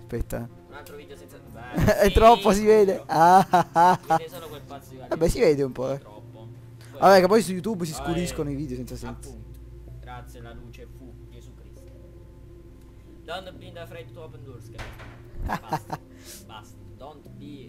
Aspetta. Un altro video senza... È troppo, si vede. Si vede solo quel pazzo di Vabbè, si vede un po', troppo. Vabbè, che poi su YouTube si scuriscono i video senza senso. Appunto. Grazie alla luce fu Gesù Cristo. Don't be afraid to open doors. Basta. Basta. Don't be.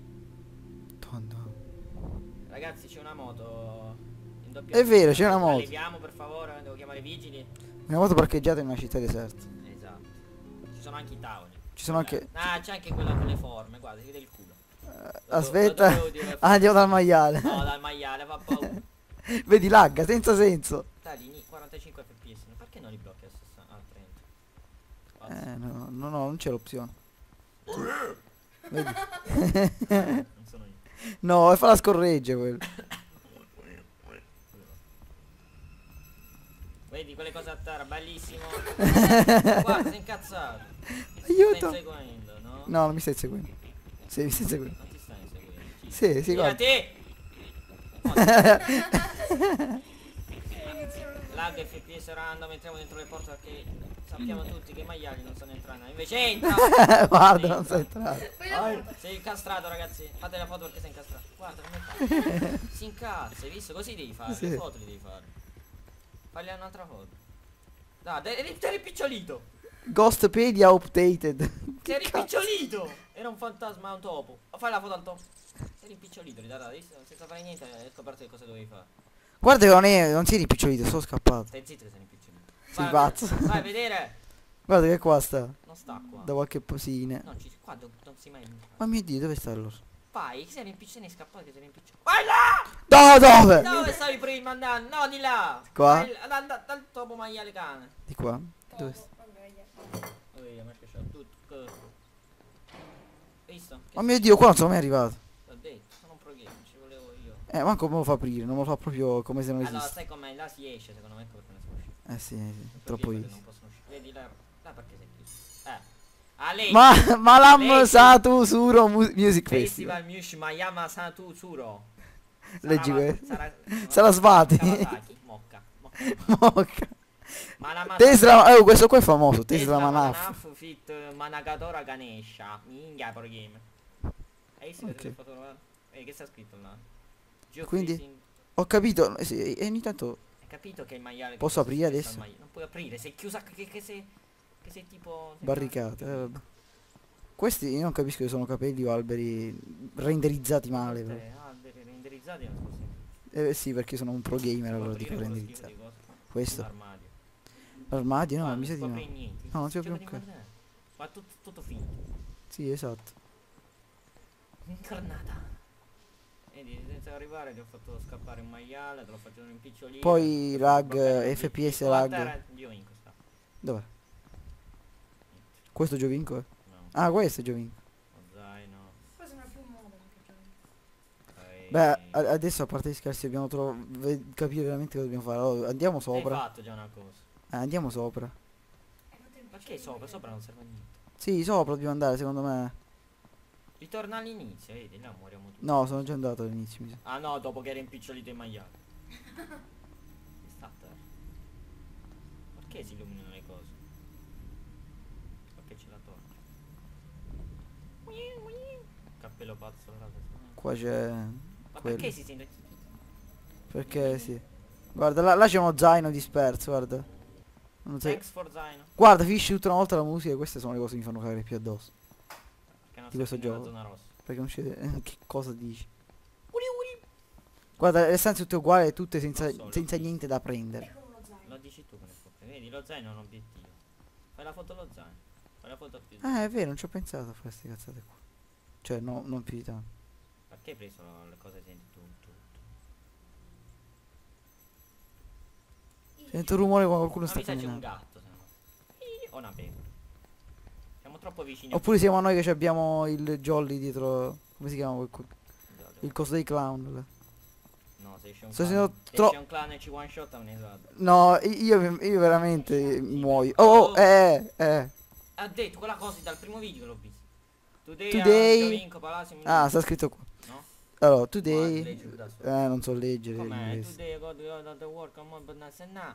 Ragazzi, c'è una moto in doppia. È vero, c'è una moto. Leviamo per favore, devo chiamare i vigili. Una moto parcheggiata in una città deserta. Esatto. Ci sono anche i tavoli. Ci sono anche... Ah, c'è anche quella con le forme, guarda, si vede il culo. Aspetta. Andiamo dal maiale. No, dal maiale, fa paura. Vedi, lagga, senza senso. Dai, 45 fps, perché non li blocchi a 30? No, non c'è l'opzione. Vedi? Non sono io. No, e fa la scorreggia quello. Vedi quelle cose a terra, bellissimo. Guarda, sei incazzato. Aiuto. Stai seguendo, no? No, non mi stai seguendo. Sì, mi stai seguendo. Non ti stai seguendo. Sì, guarda. te! Lag FPS random, entriamo dentro le porte perché sappiamo tutti che i maiali non sanno entrare. Invece entra! Guarda, non sei entrato. Sei incastrato, ragazzi. Fate la foto perché sei incastrato. Guarda come fa. Si incazza, hai visto? Così devi fare. Sì. Le foto li devi fare. Fagli un'altra foto. Dai, sei ripicciolito. Ghostpedia updated. Sei ripicciolito. Era un fantasma, un topo. Fai la foto al topo. Sei ripicciolito, dai, senza fare niente hai scoperto che cosa dovevi fare. Guarda che non si è ripicciolito, sono scappato. Stai zitto che sei ripicciolito. Sei pazzo. Vai a vedere. Guarda che qua sta. Non sta qua. Da qualche posine. Qua non si mai. Ma mio Dio, dove sta allora? Vai, sei rimpicciolito, sei scappato che sei rimpicciolito. Vai là! No, dove? Dove stavi prima andando? No, di là. Qua? Dal topo maiale cane. Di qua? Dove sta? Tutto. Visto? Ma mio Dio, qua non sono mai arrivato. L'ho detto, sono un pro game, ci volevo io. Manco me lo fa aprire, non me lo fa proprio come se non Allora, esiste. sai com'è? Là si esce, secondo me, perché non si può uscire. Sì, I troppo gamer easy. non possono uscire. Vedi là perché sei chiuso. Ah, lei. Malam Leggi. Satu Suro Music Festival. Festival Mush Mayama Satu Tsuro. Leggi questo. Sarasvati. Sarasvati. Kawasaki. Mocca. Mocca. Manama Tesla, questo qua è famoso, Tesla Manaf. Manaf fit Managadora Ganesha. Minchia pro game. Hai visto che foto? Che sta scritto là? Quindi ho capito, sì, e ogni tanto hai capito che il maiale. Posso aprire adesso? Non puoi aprire, sei chiusa che sei tipo barricate. Vabbè. Questi io non capisco se sono capelli o alberi renderizzati male. Alberi renderizzati non so se. Sì, perché sono un pro gamer, allora dico renderizzati. Questo. L'armadio. L'armadio? No, Guarda, mi sa di no. niente. No, non si può più ok. Ma tutto finto. Sì, esatto. Incarnata. Vedi, senza arrivare ti ho fatto scappare un maiale, te l'ho fatto un impicciolino. Poi lag, FPS lag. Giovinco sta. Dov'è? Questo Giovinco? No. Ah, questo è Giovinco. Zaino. Questo non è più un modo. Beh, adesso a parte gli scherzi dobbiamo capire veramente cosa dobbiamo fare. Allora, andiamo Hai sopra. fatto già una cosa. Andiamo sopra. Perché sopra? Sopra non serve a niente. Sì, sopra dobbiamo andare, secondo me. Ritorna all'inizio, vedi, là moriamo tutti. No, sono già andato all'inizio, mi sa. Ah no, dopo che era impicciolito il maiale. Sta a terra. Perché si illuminano le cose? Perché c'è la torcia. Cappello pazzo là. Qua c'è Ma quello. perché si sente? Perché sì. Guarda, là c'è uno zaino disperso, guarda. Non sai. Thanks for Zaino. Guarda, finisci tutta una volta la musica e queste sono le cose che mi fanno cagare più addosso. Perché non Di questo sta nella gioco. zona rossa. Perché non c'è. Che cosa dici? Uri uri. Guarda, le stanze tutte uguali, tutte Lo so, senza lo niente da prendere. Ecco uno zaino. Lo dici tu con le foto. Vedi, lo zaino è un obiettivo. Fai la foto allo zaino. Fai la foto più. È vero, non ci ho pensato a fare queste cazzate qua. Cioè, no, non più di tanto. Perché hai preso le cose senti tu? Sento un rumore quando qualcuno Ma sta mi sa c'è un camminando. gatto, se no. O una pecora. Siamo troppo vicini. Oppure siamo noi che abbiamo il jolly dietro. Come si chiama quel il coso dei clown là. No, se esce un Sto clan. sentendo Se tro- esce un clan e ci one shot è un esatto. No, io veramente muoio. Ha detto quella cosa dal primo video che l'ho visto. Today- Giovinco, Palazzo, Ah, sta scritto qua. no? Allora, Guarda, today. leggi da solo. Non so leggere Com'è? l'inglese. Today I got the work on but not now.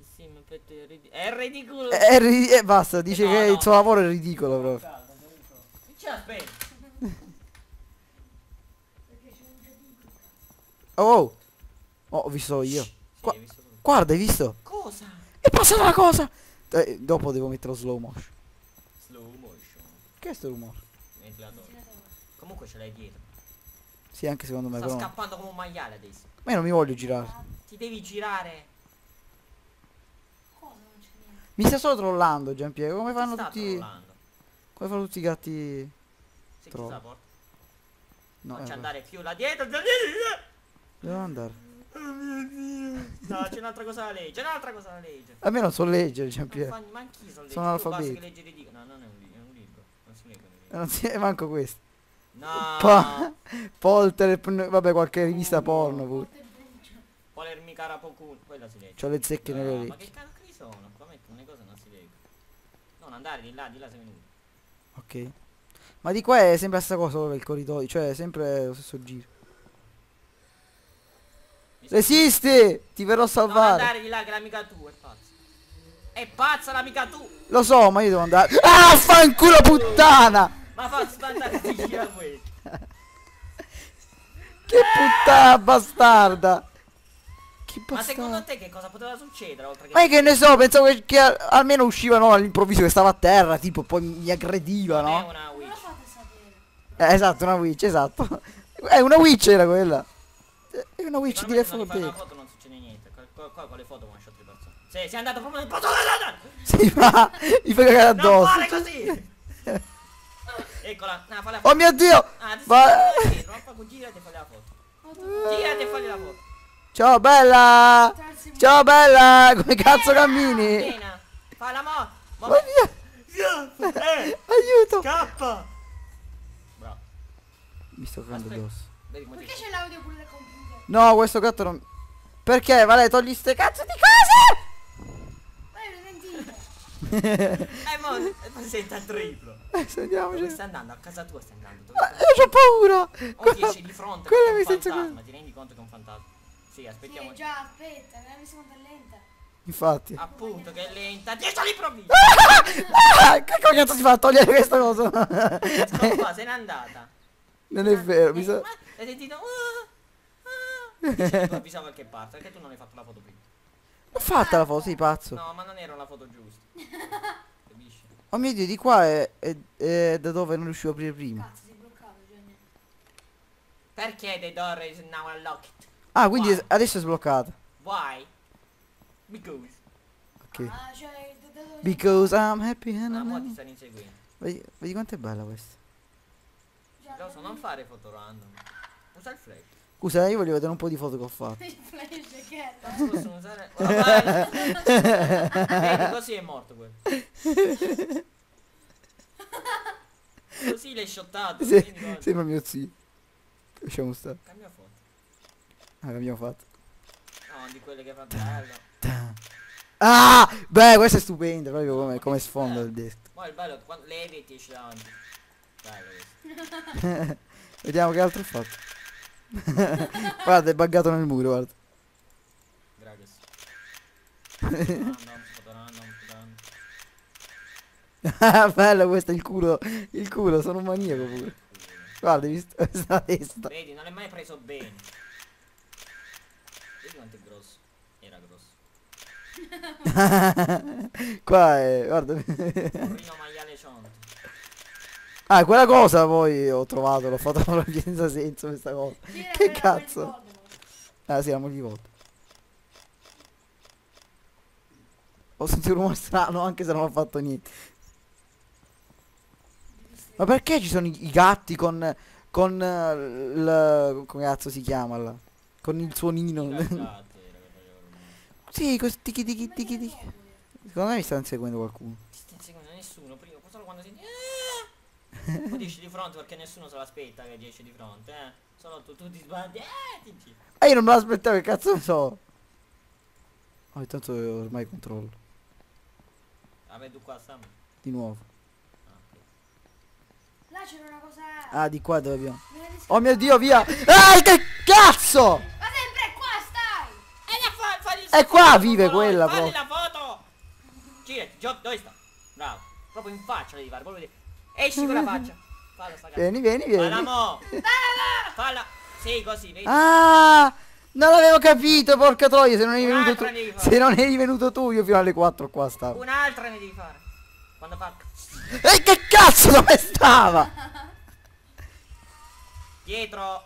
È ridicolo. Basta, dice No, che no. il suo lavoro è ridicolo proprio. la spento? Perché c'è un giochino. Oh, oh, ho visto io. Sì, Qua- hai visto tu. Guarda, hai visto? Cosa? È passata una cosa. Dopo devo metterlo slow motion. Slow motion. Che è sto rumore? Ventilatore. Ventilatore. Comunque ce l'hai dietro. Sì, anche secondo me, Sta però. scappando come un maiale adesso. Ma io non mi voglio girare. Ti devi girare. Cosa non c'è niente? Mi sta solo trollando, Giampiero. Come Ti fanno sta tutti. trollando. Come fanno tutti i gatti. Si Troll. chiusa la porta. No, Non ci vabbè. andare più là dietro. Devo andare. Oh mio Dio. No, c'è un'altra cosa da legge. C'è un'altra cosa da legge. A me non so leggere, Non Giampiero. fa, ma anch'io sono Sono legge. Tu basta analfabeto. che leggi le dico. No, non è un libro. È un libro. Non si leggono i libri. Non si manco questo. No. Polter, vabbè, qualche rivista porno pure. Porta il buccio. Polermi carapocun. Quella si legge. C'ho le zecche nelle Ma orecchie. che cacchio sono? Qua mettono le cose non si leggono. Non andare di là sei venuto. Ok. Ma di qua è sempre la stessa cosa solo per il corridoio. Cioè, è sempre lo stesso giro. Resisti! Ti verrò a Non salvare. andare di là che l'amica tua è pazza. È pazza l'amica tua. Lo so, ma io devo andare. Ah, fanculo puttana! Ma fa spantare gira questo. Che puttana bastarda! Che Ma secondo bastarda. te che cosa poteva succedere oltre che... Ma io che ne so, pensavo che almeno uscivano all'improvviso che stava a terra, tipo, poi mi aggrediva, Non è no? una Non lo witch. fate sapere. Esatto, una witch, esatto. Una witch era quella. È una witch di Sicuramente Left 4 non fai una Dead. foto non succede niente. Qua con le foto one shot di persone. Sei andato proprio nel posto dove Sì, ma mi fai cagare non addosso. fare così. Eccola. No, fai la foto. Oh mio Dio! Ah, adesso Ma- non fa girati e fai la foto. Girati e fai la foto. Ciao bella! Terzi Ciao bella! Come cazzo cammini? Appena. Fa la mo. Ma via! Aiuto! Scappa. Bravo. Mi sto cagando Aspetta. addosso. Vedi come Perché ti... c'è l'audio pure del computer? No, questo gatto non... Perché? Vale, togli ste cazzo di cose! Ma io le mentite. mo senta il triplo. Dove Andiamoci. stai andando? A casa tua stai andando. Dove Ma stai io c'ho paura! O ti Quella- esci di fronte quella perché è mi un senza fantasma, ti rendi conto che è un fantasma? Sì, aspettiamo. Sì, già, aspetta, mi sa quanto è lenta. Infatti. Appunto che è lenta. 10 all'improvviso! Ah, che cazzo si fa a togliere questa cosa? Scoppa, se n'è andata. Non è vero, mi sa... Ma hai sentito? Tu avvisavo qualche parte, perché tu non hai fatto la foto prima? L'ho fatta la foto, sei pazzo. No, ma non era la foto giusta. Capisci? Oh mio Dio, di qua è da dove non riuscivo a aprire prima. Cazzo, si è bloccato, cioè niente. Perché the door is now unlocked? Ah, quindi Why? adesso è sbloccata. Why? Because. Ok. Ah, cioè, da dove... Because I'm happy and Ma mo ti I'm... stanno inseguendo. Vedi quanto è bella questa. Già, Lo so, non fare foto random. Usa il flash. Scusa, io voglio vedere un po' di foto che ho fatto. Il flash che Non si possono usare. Ormai. Vedi, così è morto quello. Così l'hai shottato. Sì, quindi cosa? sembra mio zio. Lasciamo stare. Cambia foto. Ah, che abbiamo fatto. No, di quelle che fa bello. Ah! Beh, questa è stupenda, proprio come sfondo del desktop. Ma il bello quando levi e ti esce davanti. Bello questo. Vediamo che altro ho fatto. Guarda, è buggato nel muro, guarda. Grazie. Random, foto random, foto random. Ah, bello, questo è il culo. Il culo, sono un maniaco pure. Guarda, hai visto questa testa. Vedi, non l'hai mai preso bene. Vedi quanto è grosso. Era grosso. Qua è, guarda. Porrino maiale cionto. Ah, quella cosa poi ho trovato, l'ho fatta proprio senza senso questa cosa. Che cazzo? Ah sì, la moglie di volta. Ho sentito un rumore strano anche se non ho fatto niente. Ma perché ci sono i gatti con come cazzo si chiama là? Con il suonino. Sì, così tichi tichi tichi tichi. Secondo me mi sta inseguendo qualcuno. Ti sta inseguendo nessuno, prima, solo quando senti. Poi ti esci di fronte perché nessuno se l'aspetta che ti esci di fronte, Solo tu ti sbagli, ti giri. Ah, io non me l'aspettavo, che cazzo ne so. Oh, intanto ormai controllo. Vabbè, tu qua Sam. Di nuovo. Là c'era una cosa... Ah, di qua dove abbiamo. me la descrivo. Oh mio Dio, via! Ah, che cazzo! Ma sempre qua stai! È qua vive quella, Fagli proprio. la foto! Girati, dove sta? Bravo. Proprio in faccia devi fare, proprio esci con la faccia. Falla sta Vieni, vieni, vieni. Falla mo. Falla. Sì, così, vedi. Ah, non l'avevo capito, porca troia, se non eri venuto tu. Un'altra devi fare. Se non eri venuto tu, io fino alle 4 qua stavo. Un'altra ne devi fare. Quando fa... E che cazzo dove stava? Dietro.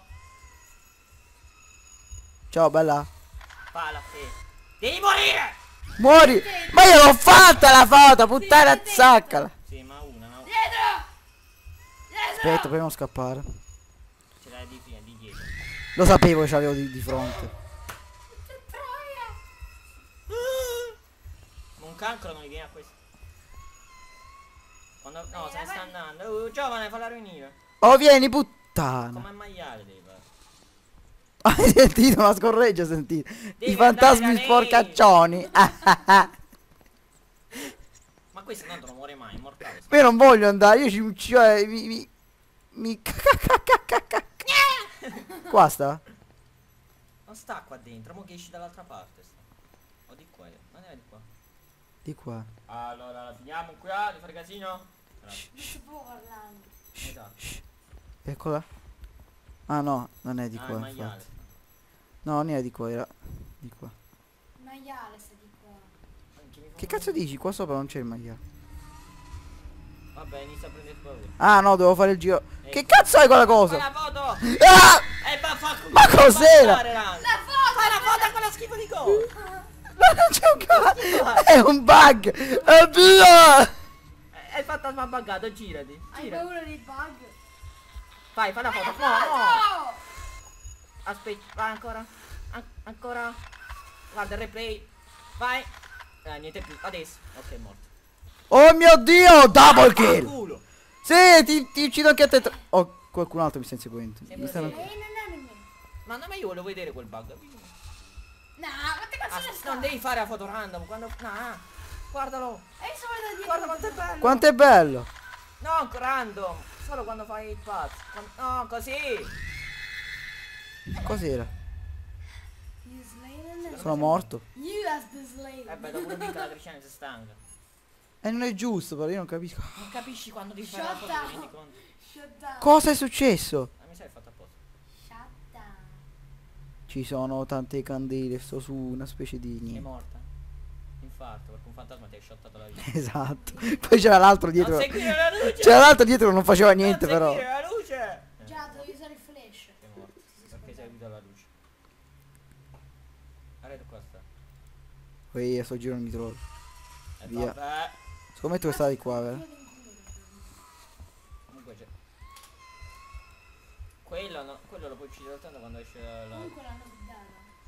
Ciao, bella. Falla, sì. Devi morire. Muori. Ma io l'ho fatta la foto, puttana zaccala. Sì, ma una, no. Dietro! Dietro! Aspetta, proviamo a scappare. Ce l'hai di fine, di dietro. Lo sapevo che c'avevo di fronte. Che troia! Ma un cancro non gli viene a questo. Quando... No, se ne sta andando. Giovane, falla riunire. Oh, vieni, puttana. Come maiale devi fare. Hai sentito la scorreggia, sentito? Devi I fantasmi andare da lei. sporcaccioni. Ma questo tanto non muore mai, è immortale. Io non voglio andare, io cioè, Qua sta? Non sta qua dentro, mo che esci dall'altra parte sta. O di qua, non è di qua. Di qua. Allora, la finiamo qua, di fare casino? Grazie. Non si può parlare. Esatto. Eccola. Ah no, non è di Ah, qua, il maiale. infatti. No, non era di qua, era di qua. Il maiale sta di qua. Anche mi fa Che male. cazzo dici? Qua sopra non c'è il maiale. Vabbè, inizia a prendere paura. Ah no, devo fare il giro. Che cazzo hai quella Fai cosa? la foto! Ah! Ma cos'era? La foto! Fai la foto a quella schifo di cosa! Ma non c'è un cazzo! È un bug! Oddio! È il fantasma buggato, girati. Hai Gira. paura dei bug? Fai la foto. La No, no. foto! Aspetta, vai ancora. Ancora. Guarda il replay. Vai. Niente più. Adesso. Ok, è morto. Oh mio dio! Double kill! Culo. Sì, ti uccido anche a te. Oh, qualcun altro mi sta inseguendo. Sì, Mi sì. stanno... Non è nemmeno. Ma no, ma io volevo vedere quel bug. No, ma te cazzo ne sta? Non devi fare la foto random. Quando... No. Guardalo. E io sono da dietro. Guarda quanto è bello. Quanto è bello! No, random. Solo quando fai il pazzo. No, così. Cos'era? You slain Sono morto. You has been slain. Beh, dopo una piccola cristiana si stanca. E non è giusto, però io non capisco. Non capisci quando devi fare la Shut foto, ti rendi down. conto? Shut down. Cosa è successo? Mi sai fatto apposta. Shut down. Ci sono tante candele, sto su una specie di È niente. morta. Infarto, perché un fantasma ti ha shottato la vita. Esatto. Poi c'era l'altro dietro. Non seguire la luce! C'era l'altro dietro che non faceva niente, Non però. seguire la luce! Già, devi usare il flash. Sei morto. Perché sei venuto alla luce? Guarda qua sta. Poi a sto giro non mi trovo. Via. Vabbè. Scommetto che sta di qua, vero? Comunque c'è. Quello, no, quello lo puoi uccidere soltanto quando esce la... Comunque l'hanno guidata.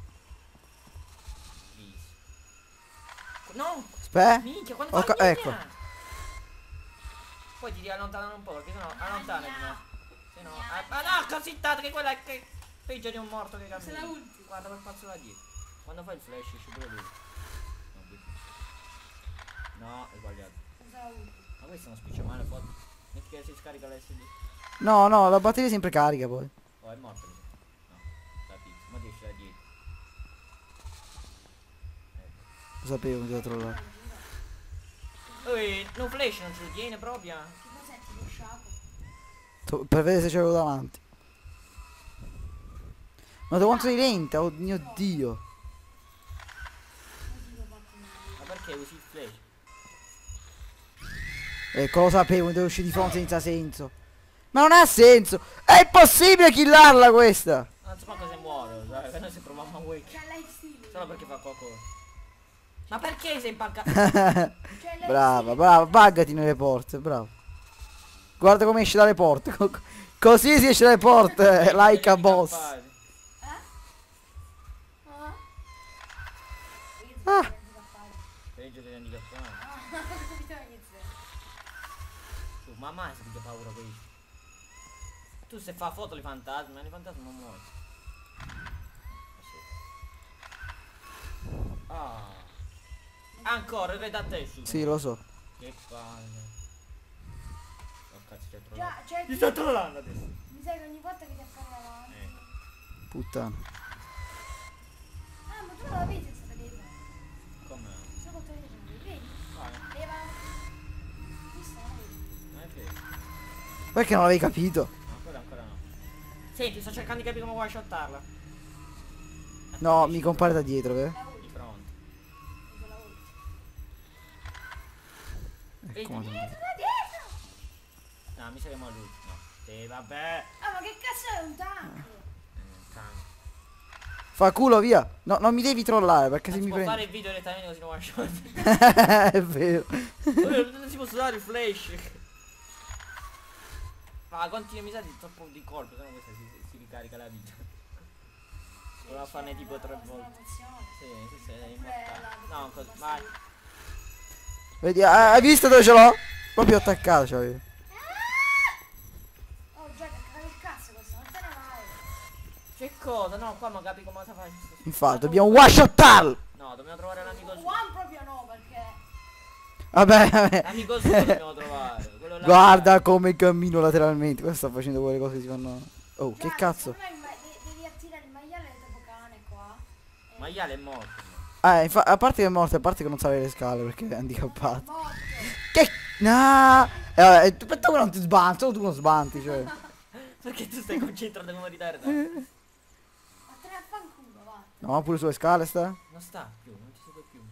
Bis. No! Aspetta. Minchia, quando Ok, fai ecco. Poi ti devi allontanare un po' perché sennò allontana se no. Ma no, così tanto che quella è che peggio di un morto che cammina. Se la ulti. Guarda quel pazzo là dietro. Quando fai il flash esce pure lui. No, è sbagliato. Usa la ulti. Ma questo non spiccia male foto. Metti che si scarica l'SD. No, no, la batteria è sempre carica poi. Oh, è morto. Mi sa. No, la pizza. Ma ti esce da dietro. Lo sapevo che doveva trovare. No flash non ce lo tiene proprio. Che cos'è? Tipo sciapo. Per vedere se c'avevo davanti. Ma da quanto sei lenta, oh mio dio. Non ti ho fatto male. Ma perché usi il flash? Ecco, lo sapevo, mi devo uscire di fronte senza senso. Ma non ha senso. È impossibile killarla questa. Non so manco se muore, sai, che noi se proviamo a wake. C'è life steal. Solo perché fa qualcosa. Ma perché sei impaccato? C'è life Brava, steal. brava, buggati nelle porte, bravo. Guarda come esce dalle porte. Così si esce dalle porte, like a boss. Ah? Ah. Peggio degli handicappati. Ah, capito che c'è. Mamma se ti fa paura questo. Tu se fa foto di fantasmi, ma i fantasmi non muoiono. Ah. Ancora il re da te su. Sì, lo so. Che palle. Oh cazzo ti ha trollato. Già, cioè, Ti sto trollando adesso. mi sa che ogni volta che ti appare davanti. Puttana. Ah, ma tu non la vedi senza telefono. Come? Solo col telefono, vedi? Vai, Leva. Visto, non la vedi. non è vero. Perché non l'avevi capito? No, quello ancora no. Senti, sto cercando di capire come vuoi shottarla. No, mi compare da dietro, La Di ultima. fronte. Uso la ultima. Come Dietro, da dietro! No, mi sa che mo' lui. No. Sì, vabbè. Ah, ma che cazzo è un tank? Tanto. Fa culo, via. No, non mi devi trollare perché Non se si mi può prendi. fare il video direttamente così non one shot. È vero. Non si può usare il flash. Ma continua, mi sa di troppo di colpo, sennò questa si ricarica la vita. Voleva farne tipo 3 volte. Sì, questa è immortale. No, vai. Vedi, hai visto dove ce l'ho? Proprio attaccato, cioè. Oh, già, cagato il cazzo questo, non te ne vai. Che cosa? No, qua non capi come si fa. Infatti, dobbiamo one shottarlo. No, dobbiamo trovare l'amico suo. One proprio no, perché... Vabbè, vabbè. L'amico suo dobbiamo trovare. Quello là. Guarda come cammino lateralmente. Questo sta facendo quelle cose che si fanno. Oh, che Già, cazzo. secondo me devi attirare il maiale tipo cane qua. Maiale è morto. A parte che è morto, a parte che non sa le scale perché è handicappato. Morto. Che. No! Tu non ti sbanti, solo tu non sbanti, cioè. Perché tu stai concentrato come ritardato? Ma te ne affanculo, va. No, pure sulle scale sta. Non sta più, non ci segue più.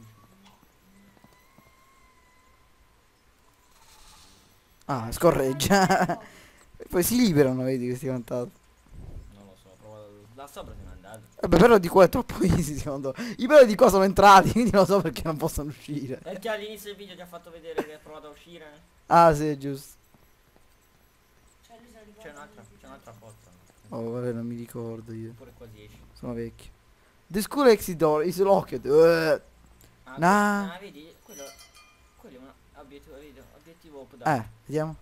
Ah, scorreggia. Poi si liberano, vedi questi vantaggi. Non lo so, ho provato. Da sopra se n'è andato. Vabbè, però di qua è troppo easy secondo me. I belli di qua sono entrati, quindi non so perché non possono uscire. Perché all'inizio del video ti ha fatto vedere che ha provato a uscire? Ah, sì, è giusto. Cioè lui se lo ricorda. C'è un'altra porta. Oh, vabbè, non mi ricordo io. Pure quasi esci. Sono vecchio. The school exit door is locked. Ah, Nah. vedi, quello è un obiettivo, vedi, obiettivo up down. Vediamo.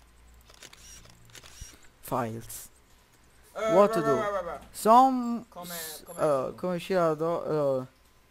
Files. What to do? Some. Come uscire la door.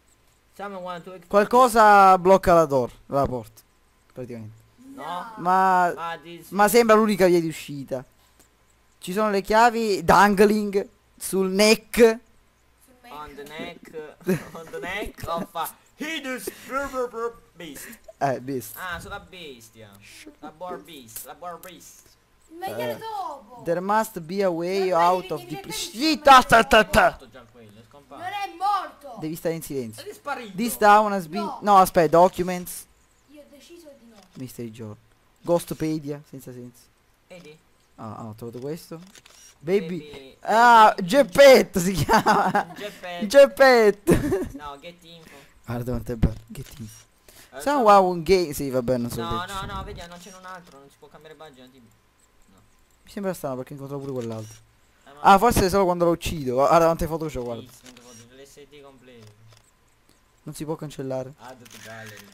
Qualcosa blocca la door, la porta. Praticamente. No? Ma. This Ma sembra l'unica via di uscita. Ci sono le chiavi dangling sul neck. Sul make. on the neck of a hideous beast. Beast. Ah, sulla bestia. La boar beast. Il maiale dopo. There must be a way Non out devi- of devi the leggere Sì, il Morto già quello, è scomparso. Non è morto. Devi stare in silenzio. Ed è sparito. This town has been. No. No, aspetta, documents. Io ho deciso di no. Mystery Journal. Ghostpedia, senza senso. Vedi? Ah, ho trovato questo. Baby. Baby- Ah, Geppetto si chiama. Geppetto. Geppetto. No, get info. Guarda quanto è bello. Che team. Eh, Someone un game. Sì, vabbè, non so. No, vedi, non c'è un altro, non si può cambiare budget. Tipo. Mi sembra strano perché incontro pure quell'altro. Ma Ah, forse solo quando lo uccido. Guarda quante foto c'ho, guarda. l'SD completo. Non si può cancellare. Add to gallery.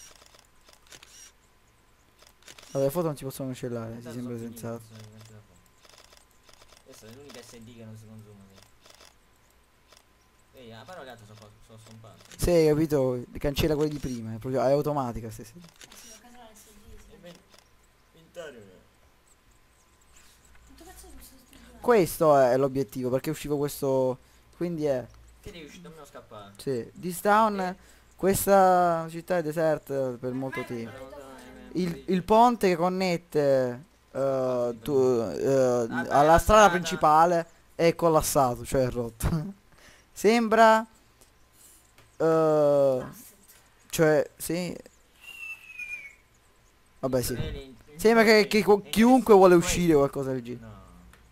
Allora, le foto non si possono cancellare, si Tanto sembra sono finite, sensato. sono rimasti da poco. Questa è l'unica SD che non si consuma. Vedi, però le altre sono scomparse. Sì, hai capito? Cancella quelli di prima, è proprio è automatica stessa. Sì, ho casato l'SD. Inventario. Quanto cazzo di questo studio? Questo è l'obiettivo, perché uscivo questo. Quindi è. Che devi uscire, dobbiamo scappare. Sì. This town. Questa città è deserta per molto tempo. Il ponte che connette alla strada principale è collassato, cioè è rotto. Sembra. Cioè, sì. Vabbè, sì. Sembra che chiunque vuole uscire o qualcosa del genere. No.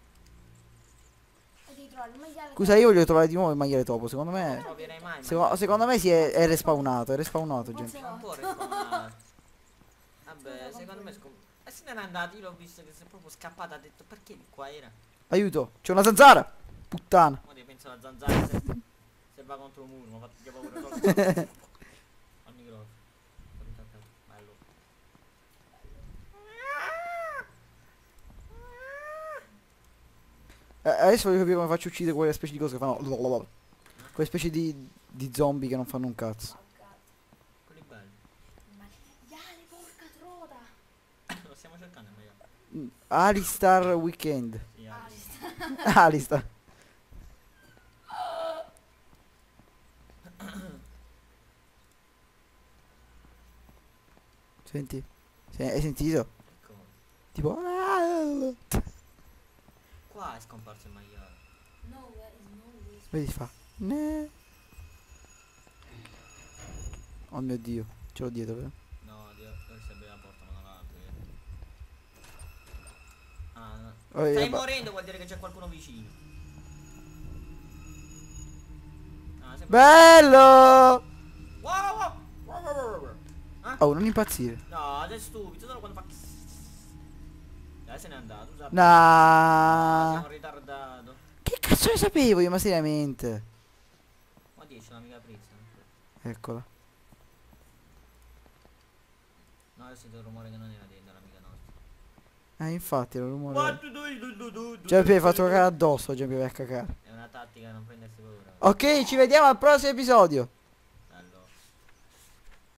E devi trovare il maiale. Scusa, io voglio trovare di nuovo il magliere topo. Secondo Non me. troverai mai. Secondo me è respawnato. È respawnato, gente. Non può respawnato. Vabbè, secondo me e se n'era andato, io l'ho visto che si è proprio scappato, ha detto perché di qua era? Aiuto, c'è una zanzara. Puttana. Ma io penso alla zanzara se va contro un muro, mi ha fatto già paura solo. Al microfono. Bello. Adesso voglio capire come faccio a uccidere quelle specie di cose che fanno. Quelle specie di zombie che non fanno un cazzo. Quelli belli. Maiale, porca troda. Lo stiamo cercando il maiale. Alistar Weekend. Sì, Alistair. Alistar. Senti? Hai sentito? Ecco. Tipo. bello. Qua è scomparso il maiale. Nowhere is nowhere. Vedi fa. Ne. Oh mio Dio, ce l'ho dietro, vero? No, Dio, si apre la porta ma non la apre. Ah, no. Oh, Stai morendo, vuol dire che c'è qualcuno vicino. Ah, sembra... Bello! Wow, wow, wow, wow, wow, wow. Ah? Oh, non impazzire. No, sei stupido, solo quando fa... Dai, se n'è andato, usa... Nah. Siamo ritardato. Che cazzo ne sapevo io, ma seriamente? Ma 10 l'amica Prizza. Eccola. No, adesso il rumore che non era dentro l'amica nostra. Infatti, era un rumore. What? Già mi hai fatto cagare addosso, già mi vai a cagare. È una tattica, non prendersi paura. Ok, ci vediamo al prossimo episodio.